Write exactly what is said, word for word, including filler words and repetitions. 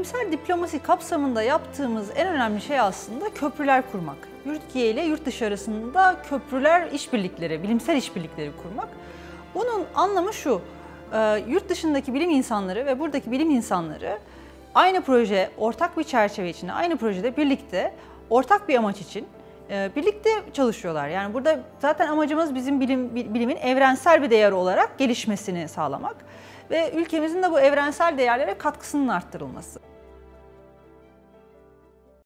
bilimsel diplomasi kapsamında yaptığımız en önemli şey aslında köprüler kurmak. Türkiye ile yurt dışı arasında köprüler işbirlikleri, bilimsel işbirlikleri kurmak. Bunun anlamı şu, yurt dışındaki bilim insanları ve buradaki bilim insanları aynı proje, ortak bir çerçeve içinde, aynı projede birlikte, ortak bir amaç için birlikte çalışıyorlar. Yani burada zaten amacımız bizim bilim, bilimin evrensel bir değer olarak gelişmesini sağlamak ve ülkemizin de bu evrensel değerlere katkısının arttırılması.